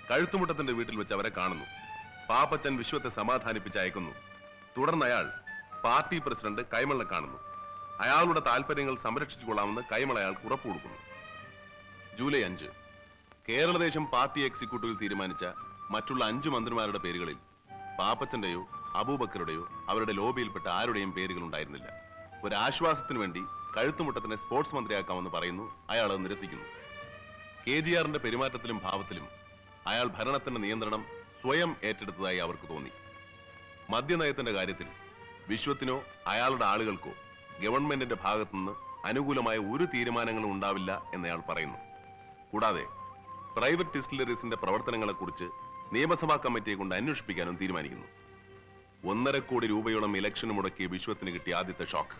കഴുത്തുമുട്ടത്തിന്റെ വീട്ടിൽ വെച്ച് അവരെ കാണുന്നു. പാപ്പച്ചൻ വിശ്വത്തെ സമാധാനിപ്പിച്ച് അയക്കുന്നു. തുടർന്ന് അയാൾ പാർട്ടി പ്രസിഡന്റ് കൈമളിനെ കാണുന്നു. അയാളുടെ താല്പര്യങ്ങൾ സംരക്ഷിച്ചുകൊള്ളാമെന്ന് കൈമൾ അയാൾക്ക് ഉറപ്പ് കൊടുക്കുന്നു. ജൂലൈ 5 കേരളദേശം പാർട്ടി എക്സിക്യൂട്ടീവിൽ തീരുമാനിച്ച മറ്റുള്ള 5 മന്ത്രിമാരുടെ പേരുകളിൽ പാപ്പച്ചന്റെയോ അബൂബക്കറുടെയോ അവരുടെ ലോബിയിൽപ്പെട്ട ആരുടെയും പേരുകൾ ഉണ്ടായിരുന്നില്ല. ഒരു ആശ്വാസത്തിനു വേണ്ടി കഴുത്തുമുട്ടത്തിനെ സ്പോർട്സ് മന്ത്രിയാക്കാമെന്ന് പറയുന്നു. അയാൾ അത് നിരസിക്കുന്നു. KGRന്റെ പെരുമാറ്റത്തിലും ഭാവത്തിലും അയാൾ ഭരണത്തിന്റെ നിയന്ത്രണം സ്വയം ഏറ്റെടുത്തതായി അവർക്ക് തോന്നി. മദ്യനയത്തിന്റെ കാര്യത്തിൽ വിശ്വത്തിനോ അയാളുടെ ആളുകൾക്കോ ഗവൺമെന്റിന്റെ ഭാഗത്തുനിന്ന് അനുകൂലമായ ഒരു തീരുമാനങ്ങളും ഉണ്ടാവില്ല എന്നയാൾ പറയുന്നു. കൂടാതെ പ്രൈവറ്റ് ഡിസ്റ്റിലറീസിന്റെ പ്രവർത്തനങ്ങളെക്കുറിച്ച് നിയമസഭാ കമ്മിറ്റിയെ കൊണ്ട് അന്വേഷിപ്പിക്കാനും തീരുമാനിക്കുന്നു. 1.5 കോടി രൂപയോളം ഇലക്ഷന് മുടക്കിയ വിശ്വത്തിന് കിട്ടിയ ആദ്യത്തെ shock.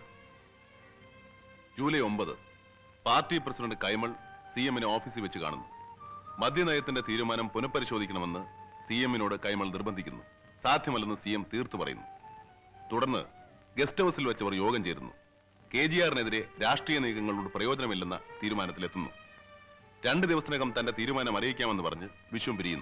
July 9 party president Kaimal CM-നെ ഓഫീസിൽ വെച്ച് കാണുന്നു. മദ്യനയത്തിന്റെ തീരുമാനം പുനഃപരിശോധിക്കണമെന്ന് CM-നോട് കൈമൾ നിർബന്ധിക്കുന്നു. സാധ്യമല്ലെന്ന് CM തീർത്തു പറയുന്നു. തുടർന്ന് ഗസ്റ്റ് ഹൌസിൽ വെച്ചവർ യോഗം ചേരുന്നു. KGR-നെതിരെ രാഷ്ട്രീയ നീക്കങ്ങളോട് പ്രയോജനമില്ലെന്ന തീരുമാനത്തിലെത്തുന്നു. 2 ദിവസത്തിനകം തന്റെ തീരുമാനം അറിയിക്കാമെന്ന് പറഞ്ഞ് വിശ്വം പിരിയുന്നു.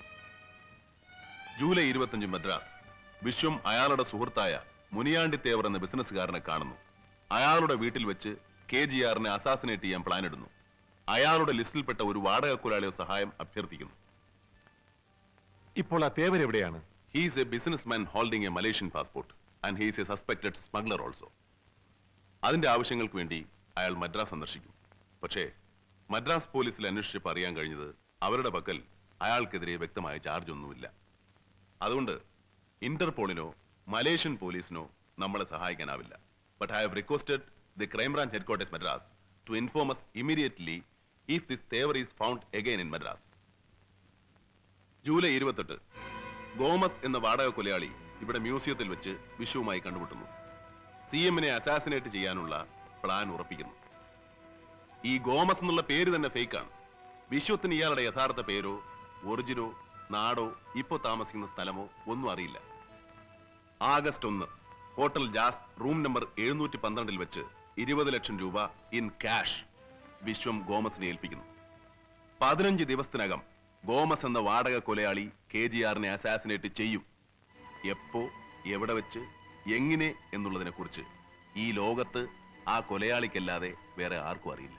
ജൂലൈ 25 മദ്രാസ്. വിശ്വം അയാളുടെ സുഹൃത്തായ മുനിയാണ്ടി തേവർ എന്ന ബിസിനസ്സുകാരനെ കാണുന്നു. അയാളുടെ വീട്ടിൽ വെച്ച് KGR-നെ അസാസിനേറ്റ് ചെയ്യാൻ പ്ലാൻ ഇടുന്നു. അയാളുടെ ലിസ്റ്റിൽപ്പെട്ട ഒരു വാടക കൊലാളിയുടെ സഹായം അഭ്യർത്ഥിക്കുന്നു. ഇപ്പോൾ ആ തേവർ എവിടെയാണ്? He is a businessman holding a Malaysian passport and he is a suspected smuggler also. അതിന്റെ ആവശ്യങ്ങൾക്ക് വേണ്ടി അയാൾ മദ്രാസ് സന്ദർശിക്കും. പക്ഷേ മദ്രാസ് പോലീസിൽ അന്വേഷിച്ചപ്പോൾ അറിയാൻ കഴിഞ്ഞത് അവരുടെ പക്കൽ അയാൾക്കെതിരെ വ്യക്തമായ ചാർജ് ഒന്നുമില്ല. അതുകൊണ്ട് ഇന്റർപോളിനോ മലേഷ്യൻ പോലീസിനോ നമ്മളെ സഹായിക്കാനാവില്ല. But I have requested the crime branch headquarters Madras to inform us immediately if this Thevar is found again in Madras. July 28 Gomez എന്ന വാടക കൊലയാളി ഇവിടെ മ്യൂസിയത്തിൽ വെച്ച് വിശ്വവുമായി കണ്ടുമുട്ടുന്നു. CM-നെ അസാസിനേറ്റ് ചെയ്യാനുള്ള പ്ലാൻ ഉറപ്പിക്കുന്നു. ഈ ഗോമസ് എന്നുള്ള പേര് തന്നെ ഫേക്കാണ്. വിശ്വത്തിന് ഇയാളുടെ യഥാർത്ഥ പേരോ ഒറിജിനോ നാടോ ഇപ്പോ താമസിക്കുന്ന സ്ഥലമോ ഒന്നും അറിയില്ല. August 1 hotel Jaz room number 712 വെച്ച് 20 ലക്ഷം രൂപ ഇൻ ക്യാഷ് വിശ്വം ഗോമസിനെ ഏൽപ്പിക്കുന്നു. 15 ദിവസത്തിനകം ഗോമസ് എന്ന വാടക കൊലയാളി KGR-നെ അസാസിനേറ്റ് ചെയ്യും. എപ്പോ, എവിടെ വെച്ച്, എങ്ങനെ എന്നുള്ളതിനെ കുറിച്ച് ഈ ലോകത്ത് ആ കൊലയാളിക്കല്ലാതെ വേറെ ആർക്കും അറിയില്ല.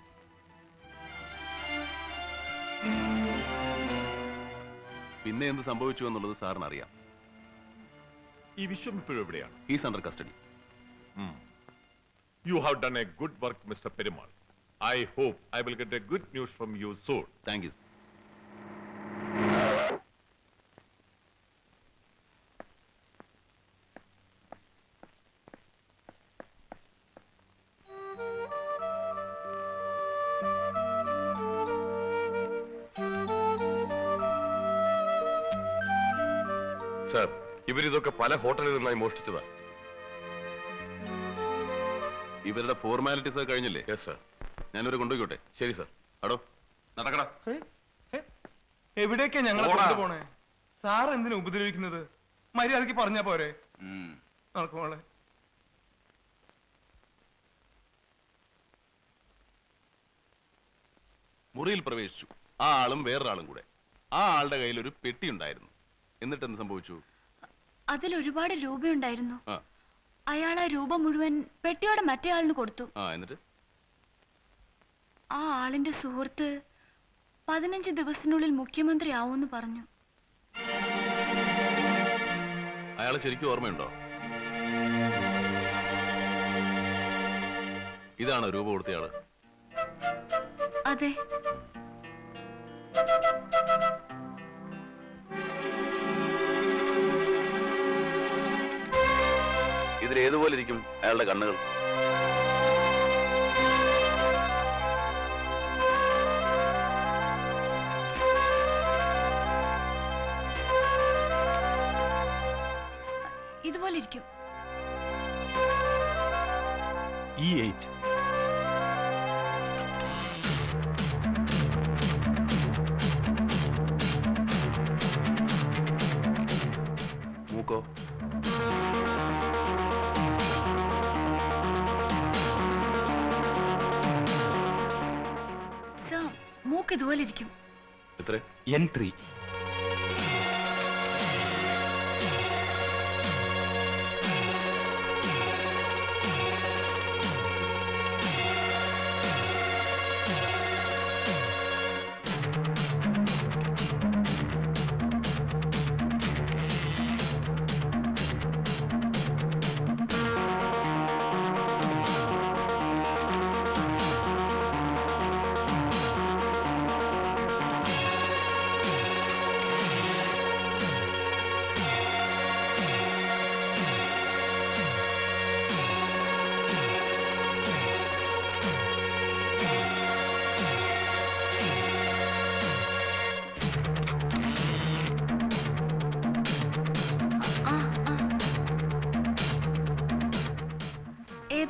പിന്നെ എന്ത് സംഭവിച്ചു എന്നുള്ളത് സാറിന് അറിയാം. ഈ വിശ്വം ഇപ്പോഴും എവിടെയാണ്? He's under custody. You have done a good work, Mr. Perumal. I hope I will get a good news from you soon. Thank you. Sir, ഇവരിതൊക്കെ പല ഹോട്ടലിൽ നിന്നായി മോഷ്ടിച്ചതാ. ഇവരുടെ ഫോർമാലിറ്റീസ് കഴിഞ്ഞില്ലേ? Yes sir. ഞാനിവരെ കൊണ്ടുപോയിക്കോട്ടെ? ശരി സർ. അടോ നടക്കടാ. എവിടേക്കാ ഞങ്ങളെ കൊണ്ടുപോണേ? സാർ എന്തിനാ ഉപദ്രവിക്കുന്നത്? മര്യാദക്ക് പറഞ്ഞാ പോരെ? നടക്കുമോളെ. മുറിയിൽ പ്രവേശിച്ചു. ആ ആളും വേറൊരാളും കൂടെ. ആ ആളുടെ കയ്യിൽ ഒരു പെട്ടി ഉണ്ടായിരുന്നു. എന്നിട്ട് എന്ത് സംഭവിച്ചു? അതിൽ ഒരുപാട് രൂപയുണ്ടായിരുന്നു. അയാൾ ആ രൂപ മുഴുവൻ പെട്ടിയോടെ മറ്റേ ആളിന് കൊടുത്തു. എന്നിട്ട് ആ ആളിന്റെ സുഹൃത്ത് 15 ദിവസത്തിനുള്ളിൽ മുഖ്യമന്ത്രി ആവുമെന്ന് പറഞ്ഞു. അയാളെ ശരിക്കും ഓർമ്മയുണ്ടോ? ഇതാണോ രൂപ കൊടുത്തയാള്? അതെ. ഇതിലേതുപോലെ ഇരിക്കും അയാളുടെ കണ്ണുകൾ? ഇതുപോലെ ഇരിക്കും. E8. മൂക്കോ? മൂക്ക് ഇതുപോലെ ഇരിക്കും. എത്ര? N3.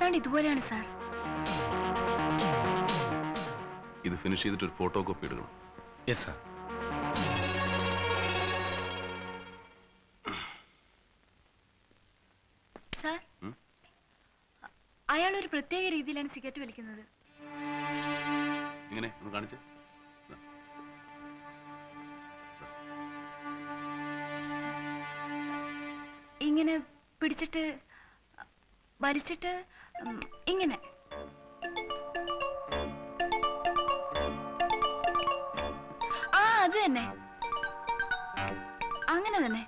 ഏതാണ്ട് ഇതുപോലെയാണ് സാർ. ഇത് ഫിനിഷ് ചെയ്തിട്ട് ഒരു ഫോട്ടോ കോപ്പി എടുക്കണം. Yes sir. സാർ, അയാൾ ഒരു പ്രത്യേക രീതിയിലാണ് സിഗരറ്റ് വലിക്കുന്നത്. ഇങ്ങനെ ഒന്ന് കാണിച്ച്. ഇങ്ങനെ പിടിച്ചിട്ട് വലിച്ചിട്ട് ഇങ്ങനെ. ആ, അത് തന്നെ, അങ്ങനെ തന്നെ.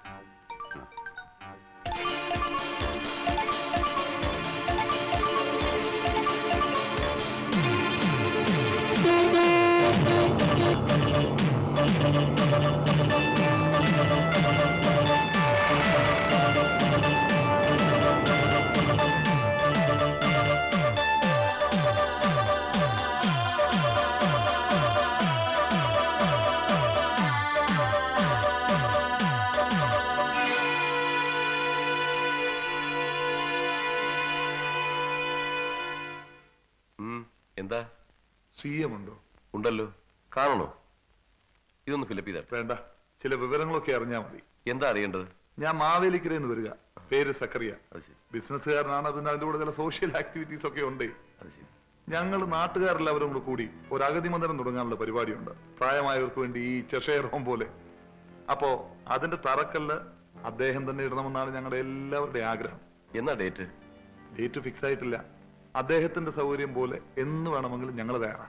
എന്താ? CM ഉണ്ടോ? ഉണ്ടല്ലോ, കാണണോ? ഇതൊന്ന് ഫിലപ്പ് ചെയ്താ വേണ്ട, ചില വിവരങ്ങളൊക്കെ അറിഞ്ഞാൽ മതി. എന്താ അറിയേണ്ടത്? ഞാൻ മാവേലിക്കരയിൽ വരിക. പേര് സക്കറിയ. അത് ശരി, ബിസിനസ്സുകാരനാണ്. അതിന്റെ കൂടെ ചില സോഷ്യൽ ആക്ടിവിറ്റീസ് ഒക്കെ ഉണ്ട്. അത് ശരി. ഞങ്ങൾ നാട്ടുകാരെല്ലാവരും കൂടെ കൂടി ഒരു അഗതി മന്ദിരം തുടങ്ങാനുള്ള പരിപാടിയുണ്ട്, പ്രായമായവർക്ക് വേണ്ടി, ഈ ചെഷയർ ഹോം പോലെ. അപ്പോ അതിന്റെ തറക്കല്ല് അദ്ദേഹം തന്നെ ഇടണമെന്നാണ് ഞങ്ങളുടെ എല്ലാവരുടെയും ആഗ്രഹം. എന്നാ ഡേറ്റ്? ഡേറ്റ് ഫിക്സ് ആയിട്ടില്ല. അദ്ദേഹത്തിന്റെ സൗകര്യം പോലെ എന്ന് വേണമെങ്കിലും ഞങ്ങൾ തയ്യാറാണ്.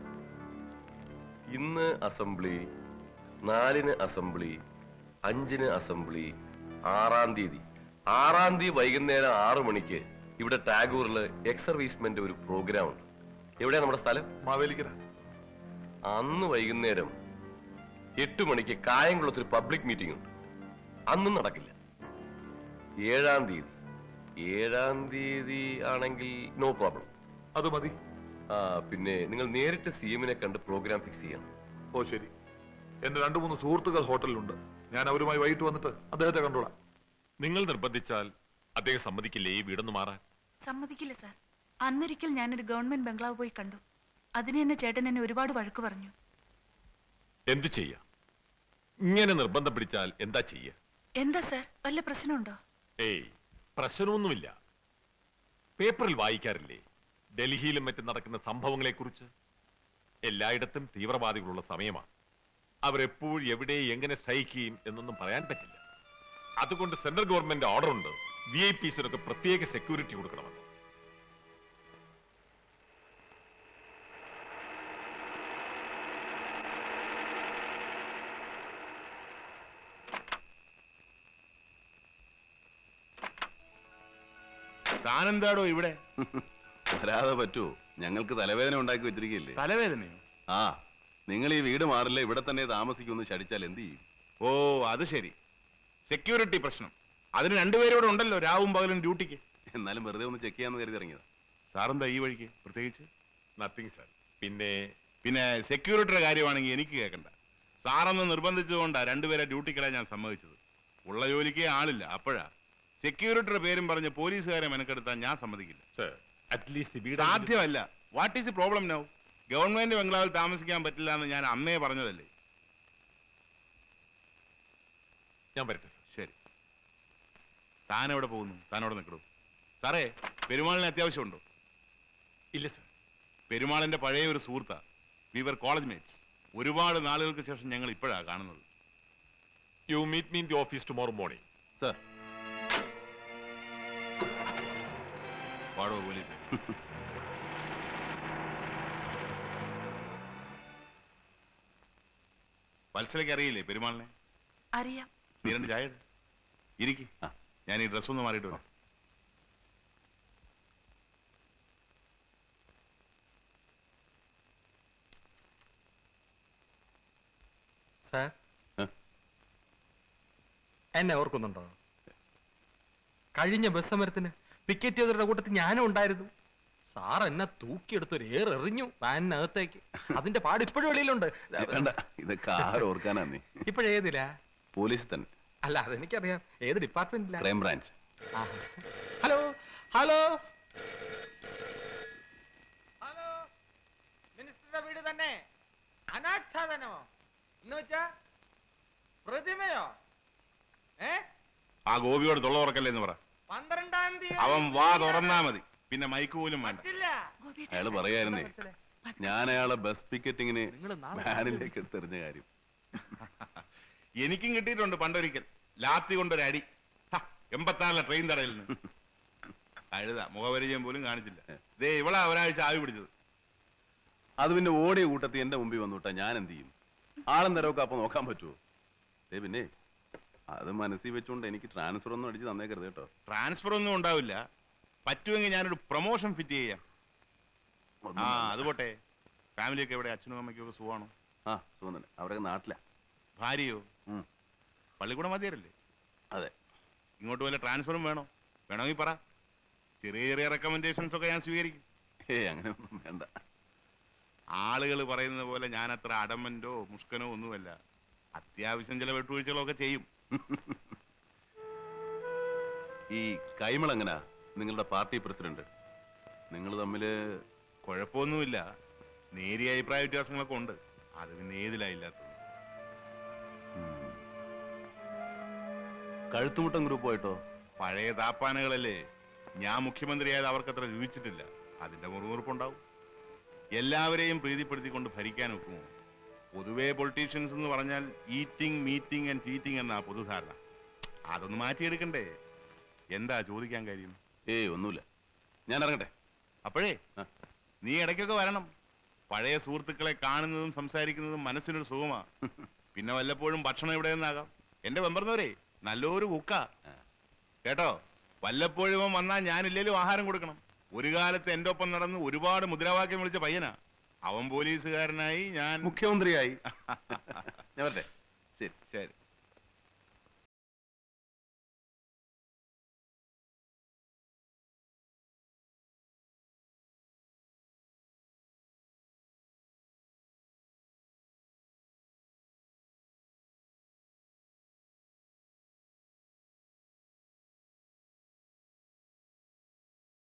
ഇന്ന് അസംബ്ലി, 4-ന് അസംബ്ലി, 5-ന് അസംബ്ലി, 6-ാം തീയതി. 6-ാം തീയതി വൈകുന്നേരം 6 മണിക്ക് ഇവിടെ ടാഗൂറില് എക്സ് സർവീസ്മെന്റ് ഒരു പ്രോഗ്രാം ഉണ്ട്. എവിടെയാ നമ്മുടെ സ്ഥലം? മാവേലിക്കര. അന്ന് വൈകുന്നേരം 8 മണിക്ക് കായംകുളത്തൊരു പബ്ലിക് മീറ്റിംഗ് ഉണ്ട്. അന്നും നടക്കില്ല. 7-ാം തീയതി. 7-ാം തീയതി ആണെങ്കിൽ നോ പ്രോബ്ലം. അത് മതി. പിന്നെ നിങ്ങൾ നേരിട്ട് CM-നെ കണ്ട് പ്രോഗ്രാം ഫിക്സ് ചെയ്യണം. ഓ ശരി. എന്റെ 2-3 സുഹൃത്തുക്കൾ ഹോട്ടലിലുണ്ട്. ഞാൻ അവരുമായി വൈകിട്ട് വന്നിട്ട് അദ്ദേഹത്തെ കണ്ടോളാം. നിങ്ങൾ നിർബന്ധിച്ചാൽ അദ്ദേഹം സമ്മതിക്കില്ലേ ഈ വീടൊന്ന് മാറാൻ? സമ്മതിക്കില്ല സാർ. അന്നൊരിക്കൽ ഞാനൊരു ഗവൺമെന്റ് ബംഗ്ലാവ് പോയി കണ്ടു. അതിന് എന്നെ ചേട്ടൻ എന്നെ ഒരുപാട് വഴക്ക് പറഞ്ഞു. എന്തു ചെയ്യാ? ഇങ്ങനെ നിർബന്ധം പിടിച്ചാൽ എന്താ ചെയ്യ? എന്താ സാർ, വല്ല പ്രശ്നമുണ്ടോ? ഏയ്, പ്രശ്നമൊന്നുമില്ല. പേപ്പറിൽ വായിക്കാറില്ലേ ഡൽഹിയിലും മറ്റും നടക്കുന്ന സംഭവങ്ങളെ കുറിച്ച്? എല്ലായിടത്തും തീവ്രവാദികളുള്ള സമയമാണ്. അവരെപ്പോഴും എവിടെ എങ്ങനെ സ്ട്രൈക്ക് ചെയ്യും എന്നൊന്നും പറയാൻ പറ്റില്ല. അതുകൊണ്ട് സെൻട്രൽ ഗവൺമെന്റ് ഓർഡർ ഉണ്ട്, VIPസിനൊക്കെ പ്രത്യേക സെക്യൂരിറ്റി കൊടുക്കണമെന്ന്. താനെന്താടോ ഇവിടെ? വരാതെ പറ്റുമോ? ഞങ്ങൾക്ക് തലവേദന ഉണ്ടാക്കി വെച്ചിരിക്കുകയല്ലേ. തലവേദനയോ? ആ, നിങ്ങൾ ഈ വീട് മാറില്ല, ഇവിടെ തന്നെ താമസിക്കുമെന്ന് ശടിച്ചാൽ എന്ത് ചെയ്യും? ഓ, അത് ശരി. സെക്യൂരിറ്റി പ്രശ്നം. അതിന് 2 പേരോടെ ഉണ്ടല്ലോ രാവും പകലും ഡ്യൂട്ടിക്ക്. എന്നാലും വെറുതെ ഒന്ന് ചെക്ക് ചെയ്യാന്ന് കരുതി ഇറങ്ങിയത്. സാറെന്താ ഈ വഴിക്ക് പ്രത്യേകിച്ച്? Nothing sir. പിന്നെ പിന്നെ സെക്യൂരിറ്റിയുടെ കാര്യമാണെങ്കിൽ എനിക്ക് കേൾക്കണ്ട. സാറെന്ന് നിർബന്ധിച്ചതുകൊണ്ടാ 2 പേരെ ഡ്യൂട്ടിക്കിടാൻ ഞാൻ സമ്മതിച്ചത്. ഉള്ള ജോലിക്ക് ആളില്ല. അപ്പോഴാ സെക്യൂരിറ്റിയുടെ പേരും പറഞ്ഞ് പോലീസുകാരെ മെനക്കെടുത്താൻ ഞാൻ സമ്മതിക്കില്ല. സാർ, അറ്റ്ലീസ്റ്റ് വീട് സാധ്യമല്ല. What is the problem now? Government ബംഗ്ലാവിൽ താമസിക്കാൻ പറ്റില്ല എന്ന് ഞാൻ അന്നേ പറഞ്ഞതല്ലേ. ഞാൻ വരട്ടെ സാർ. ശരി. താൻ എവിടെ പോകുന്നു? താനോടെ നിൽക്കണു. സാറേ, പെരുമാളിന് അത്യാവശ്യമുണ്ടോ? ഇല്ല സാർ. പെരുമാളിന്റെ പഴയ ഒരു സുഹൃത്താ. We were college mates. ഒരുപാട് നാളുകൾക്ക് ശേഷം ഞങ്ങൾ ഇപ്പോഴാ കാണുന്നത്. You meet me in the office tomorrow morning. Sir, പാടോ പോലീസ്. വത്സലയ്ക്ക് അറിയില്ലേ പെരുമാളിനെ? അറിയാം. നീ 2 ചായ ഇരിക്കി. ഞാൻ ഈ ഡ്രസ് ഒന്ന് മാറിയിട്ട് വരാം. സാർ, എന്നെ ഓർക്കുന്നുണ്ടോ? കഴിഞ്ഞ ബസ് സമരത്തിന് പിക്കറ്റ് ചെയ്തവരുടെ കൂട്ടത്തിൽ ഞാനും ഉണ്ടായിരുന്നു. സാർ എന്നെ തൂക്കിയെടുത്തൊരു ഏറെറിഞ്ഞു വാനിനകത്തേക്ക്. അതിന്റെ പാട് ഇപ്പോഴും വെളിയിലുണ്ട്. വേണ്ട, ഇതൊക്കെ ആരോർക്കാനാ നീ? ഇപ്പോഴേതില്ല? പോലീസ് തന്നെ. അല്ല, അതെനിക്കറിയാം. ഏത് ഡിപ്പാർട്ട്മെന്റിലാ? Crime branch. ഹലോ ഹലോ രാധാകൃഷ്ണന്റെ വീട് തന്നെ അനാച്ഛാദനമോ എന്ന് വെച്ചാ പ്രതിമയോ? ആ ഗോപിയോട് തൊള്ള തുറക്കല്ലേ എന്ന് പറ. 12-ാം തീയതി അവൻ വാ തുറന്നാ മതി, പിന്നെ മൈക്ക് പോലും വേണ്ട. അയാള് പറയായിരുന്നേ, ഞാൻ അയാളെ ബസ് ടിക്കറ്റിങ്ങിന് നിങ്ങള് നാളെ വാനിലേക്ക് എടുത്തെറിഞ്ഞ കാര്യം. എനിക്കും കിട്ടിയിട്ടുണ്ട് പണ്ടൊരിക്കൽ, ലാത്തി കൊണ്ടൊരു അടി. 86 ട്രെയിൻ തടയിൽ നിന്ന്. കഴുത മുഖപരിചയം പോലും കാണിച്ചില്ല. ദേ ഇവളാ ഒരാഴ്ച ആവി പിടിച്ചത്. അത് പിന്നെ ഓടിയ കൂട്ടത്തിൽ എന്റെ മുമ്പിൽ വന്നുവിട്ടാ ഞാൻ എന്ത് ചെയ്യും? ആളും തരവൊക്കെ അപ്പൊ നോക്കാൻ പറ്റുമോ? പിന്നെ അത് മനസ്സിൽ വെച്ചുകൊണ്ട് എനിക്ക് ട്രാൻസ്ഫർ ഒന്നും അടിച്ച് തന്നേക്കരുത് കേട്ടോ. ട്രാൻസ്ഫർ ഒന്നും ഉണ്ടാവില്ല. പറ്റുമെങ്കിൽ ഞാനൊരു പ്രൊമോഷൻ ഫിറ്റ് ചെയ്യാം. ആ അത് പോട്ടെ, ഫാമിലിയൊക്കെ എവിടെ? അച്ഛനും അമ്മയ്ക്കും ഒക്കെ സുഖമാണോ? ആ സുഖം തന്നെ. അവരൊക്കെ നാട്ടിലാ. ഭാര്യയോ? പള്ളിക്കൂടം മതിയല്ലേ? അതെ. ഇങ്ങോട്ട് വല്ല ട്രാൻസ്ഫറും വേണോ? വേണമെങ്കിൽ പറ, ചെറിയ ചെറിയ റെക്കമെൻഡേഷൻസ് ഒക്കെ ഞാൻ സ്വീകരിക്കും. അങ്ങനെ ഒന്നും വേണ്ട. ആളുകൾ പറയുന്നത് പോലെ ഞാൻ അത്ര അടമന്റോ മുഷ്കനോ ഒന്നുമല്ല. അത്യാവശ്യം ചില വെട്ടുവീഴ്ചകളൊക്കെ ചെയ്യും. ഈ കൈമൾ എങ്ങനാ നിങ്ങളുടെ പാർട്ടി പ്രസിഡന്റ്? നിങ്ങൾ തമ്മില് കുഴപ്പമൊന്നുമില്ല. നേരിയ അഭിപ്രായ വ്യത്യാസങ്ങളൊക്കെ ഉണ്ട്. അത് പിന്നെ ഏതിലായില്ലാത്തത്. കഴുത്തുമുട്ടം ഗ്രൂപ്പായിട്ടോ? പഴയ താപ്പാനകളല്ലേ. ഞാൻ മുഖ്യമന്ത്രിയായത് അവർക്കത്ര രുചിച്ചിട്ടില്ല. അതിന്റെ മുറുമുറുപ്പുണ്ടാവും. എല്ലാവരെയും പ്രീതിപ്പെടുത്തിക്കൊണ്ട് ഭരിക്കാൻ ഒക്കുമോ? പൊതുവെ പൊളിറ്റീഷ്യൻസ് എന്ന് പറഞ്ഞാൽ ഈറ്റിംഗ് മീറ്റിംഗ് ആൻഡ് ചീറ്റിംഗ് എന്നാ പൊതുധാരണ. അതൊന്ന് മാറ്റിയെടുക്കണ്ടേ? എന്താ ചോദിക്കാൻ കാര്യം? ഒന്നുമില്ല, ഞാൻ ഇറങ്ങട്ടെ. അപ്പോഴേ നീ ഇടയ്ക്കൊക്കെ വരണം. പഴയ സുഹൃത്തുക്കളെ കാണുന്നതും സംസാരിക്കുന്നതും മനസ്സിനൊരു സുഖമാ. പിന്നെ വല്ലപ്പോഴും ഭക്ഷണം ഇവിടെ നിന്നാകാം. എന്റെ വെമ്പർന്നവരെ നല്ലൊരു കുക്ക കേട്ടോ. വല്ലപ്പോഴും വന്നാൽ ഞാനില്ലേലും ആഹാരം കൊടുക്കണം. ഒരു കാലത്ത് എന്റെ ഒപ്പം നടന്ന് ഒരുപാട് മുദ്രാവാക്യം വിളിച്ച പയ്യനാ. അവൻ പോലീസുകാരനായി, ഞാൻ മുഖ്യമന്ത്രിയായി. ഞാൻ വരട്ടെ. ശരി ശരി.